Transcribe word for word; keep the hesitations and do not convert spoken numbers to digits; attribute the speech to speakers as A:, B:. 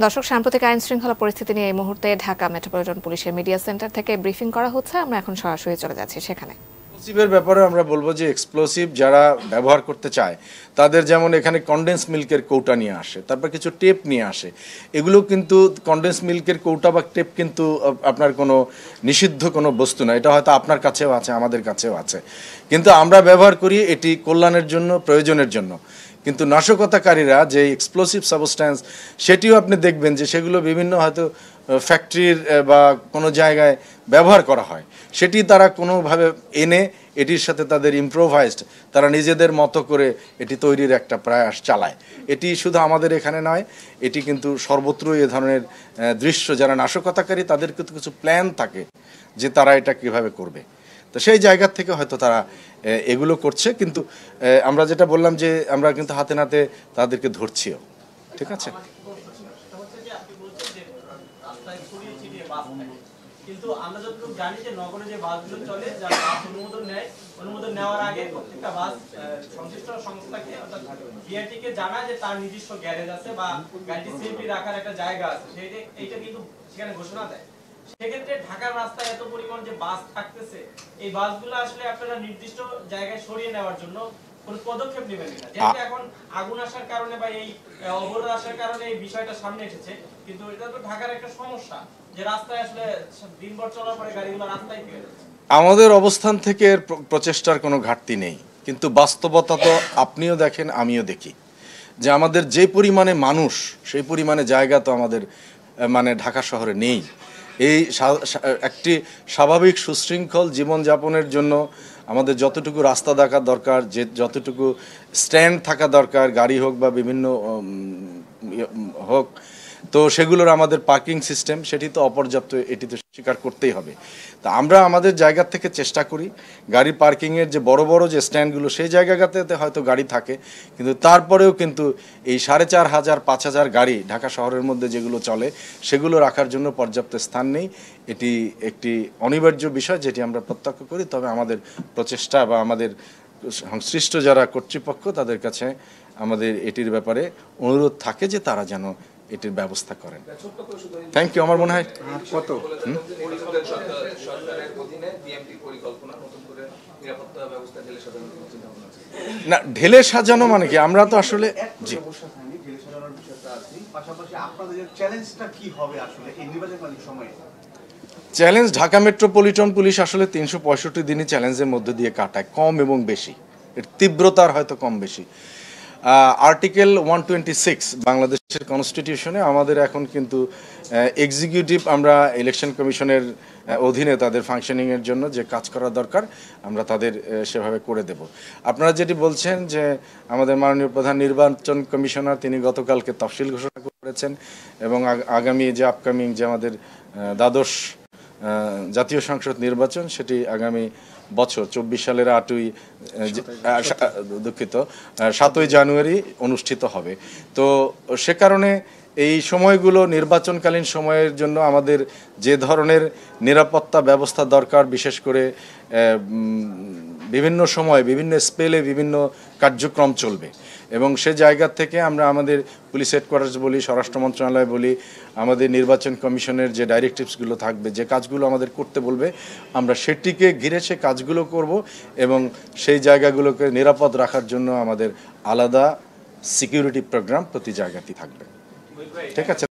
A: দর্শক, সাম্প্রতিক আইন শৃঙ্খলা পরিস্থিতি নিয়ে এই মুহূর্তে ঢাকা মেট্রোপলিটন পুলিশের মিডিয়া সেন্টার থেকে ব্রিফিং করা হচ্ছে। আমরা এখন সরাসরি চলে যাচ্ছি সেখানে।
B: এক্সপ্লোসিভের ব্যাপারে আমরা বলবো যে এক্সপ্লোসিভ যারা ব্যবহার করতে চায় তাদের যেমন এখানে কনডেন্স মিল্কের কৌটা নিয়ে আসে, তারপর কিছু টেপ নিয়ে আসে। এগুলো কিন্তু কনডেন্স মিল্কের কৌটা বা টেপ কিন্তু আপনার কোনো নিষিদ্ধ কোনো বস্তু না, এটা হয়তো আপনার কাছেও আছে, আমাদের কাছেও আছে, কিন্তু আমরা ব্যবহার করি এটি কল্যাণের জন্য, প্রয়োজনের জন্য। কিন্তু নাশকতাকারীরা যে এক্সপ্লোসিভ সাবস্ট্যান্স, সেটিও আপনি দেখবেন যে সেগুলো বিভিন্ন হয়তো ফ্যাক্টরির বা কোনো জায়গায় ব্যবহার করা হয়, সেটি তারা কোনোভাবে এনে এটির সাথে তাদের ইমপ্রোভাইজড, তারা নিজেদের মতো করে এটি তৈরির একটা প্রয়াস চালায়। এটি শুধু আমাদের এখানে নয়, এটি কিন্তু সর্বত্রই এ ধরনের দৃশ্য। যারা নাশকতাকারী তাদের কিন্তু কিছু প্ল্যান থাকে যে তারা এটা কীভাবে করবে, তো সেই জায়গা থেকে হয়তো তারা এগুলো করছে। কিন্তু আমরা যেটা বললাম যে আমরা কিন্তু হাতে নাতে তাদেরকে ধরছিও। ঠিক আছে,
C: কিন্তু আমরা যতটুকু জানি যে নগরে যে বাসগুলো চলে, যারা বাস অনুমোদন নেয়, অনুমোদন নেওয়ার আগে প্রত্যেকটা বাস সংশ্লিষ্ট সংস্থাকে অর্থাৎ বিআরটি কে জানায় যে তার নিজস্ব গ্যারেজ আছে বা গাড়িটি সেফলি রাখার একটা জায়গা আছে, সেইটা এইটা কিন্তু সেখানে ঘোষণা দেয়। সেক্ষেত্রে ঢাকার রাস্তায় এত পরিমাণ যে বাস থাকতেছে, এই বাসগুলো আসলে আপনারা নির্দিষ্ট জায়গায় সরিয়ে নেওয়ার জন্য কোন পদক্ষেপ নেবেন কিনা? যেহেতু এখন আগুন আসার কারণে বা এই অবরোধ আসার কারণে এই বিষয়টা সামনে এসেছে, কিন্তু এটা তো ঢাকার একটা সমস্যা যে রাস্তায় আসলে দিনভর চলার পরে গাড়িগুলো রাস্তায় ফেলে যাচ্ছে।
B: আমাদের অবস্থান থেকে প্রচেষ্টার কোনো ঘাটতি নেই, কিন্তু বাস্তবতা তো আপনিও দেখেন, আমিও দেখি যে আমাদের যে পরিমাণে মানুষ, সেই পরিমাণে জায়গা তো আমাদের মানে ঢাকা শহরে নেই। এই একটি স্বাভাবিক সুশৃঙ্খল জীবনযাপনের জন্য আমাদের যতটুকু রাস্তা থাকা দরকার, যে যতটুকু স্ট্যান্ড থাকা দরকার, গাড়ি হোক বা বিভিন্ন হোক, তো সেগুলোর আমাদের পার্কিং সিস্টেম সেটি তো অপর্যাপ্ত, এটি তো স্বীকার করতেই হবে। তা আমরা আমাদের জায়গা থেকে চেষ্টা করি গাড়ি পার্কিংয়ের যে বড় বড় যে স্ট্যান্ডগুলো, সেই জায়গাটাতে হয়তো গাড়ি থাকে, কিন্তু তারপরেও কিন্তু এই সাড়ে চার হাজার পাঁচ হাজার গাড়ি ঢাকা শহরের মধ্যে যেগুলো চলে, সেগুলো রাখার জন্য পর্যাপ্ত স্থান নেই। এটি একটি অনিবার্য বিষয় যেটি আমরা প্রত্যক্ষ করি। তবে আমাদের প্রচেষ্টা বা আমাদের সংশ্লিষ্ট যারা কর্তৃপক্ষ, তাদের কাছে আমাদের এটির ব্যাপারে অনুরোধ থাকে যে তারা যেন এটির ব্যবস্থা করেন। Thank you. আমার মনে হয় কত না ঢেলে সাজানো মানে কি, আমরা তো আসলে জি চ্যালেঞ্জ, ঢাকা মেট্রোপলিটন পুলিশ আসলে তিনশো পঁয়ষট্টি দিনই চ্যালেঞ্জের মধ্যে দিয়ে কাটায়, কম এবং বেশি, এর তীব্রতার হয়তো কম বেশি। আর্টিকেল ওয়ান টোয়েন্টি সিক্স বাংলাদেশের কনস্টিটিউশনে আমাদের এখন কিন্তু এক্সিকিউটিভ, আমরা ইলেকশন কমিশনের অধীনে তাদের ফাংশনিংয়ের জন্য যে কাজ করা দরকার আমরা তাদের সেভাবে করে দেব। আপনারা যেটি বলছেন যে আমাদের মাননীয় প্রধান নির্বাচন কমিশনার, তিনি গতকালকে তফসিল ঘোষণা করেছেন এবং আগামী যে আপকামিং যে আমাদের দ্বাদশ জাতীয় সংসদ নির্বাচন, সেটি আগামী বছর চব্বিশ সালের আটই দুঃখিত সাতই জানুয়ারি অনুষ্ঠিত হবে। তো সে কারণে এই সময়গুলো নির্বাচনকালীন সময়ের জন্য আমাদের যে ধরনের নিরাপত্তা ব্যবস্থা দরকার, বিশেষ করে বিভিন্ন সময় বিভিন্ন স্পেলে বিভিন্ন কার্যক্রম চলবে, এবং সে জায়গা থেকে আমরা আমাদের পুলিশ হেডকোয়ার্টার্স বলি, স্বরাষ্ট্র মন্ত্রণালয় বলি, আমাদের নির্বাচন কমিশনের যে ডাইরেক্টিভসগুলো থাকবে, যে কাজগুলো আমাদের করতে বলবে, আমরা সেটিকে ঘিরে সে কাজগুলো করব এবং সেই জায়গাগুলোকে নিরাপদ রাখার জন্য আমাদের আলাদা সিকিউরিটি প্রোগ্রাম প্রতি জায়গাতেই থাকবে। ঠিক আছে।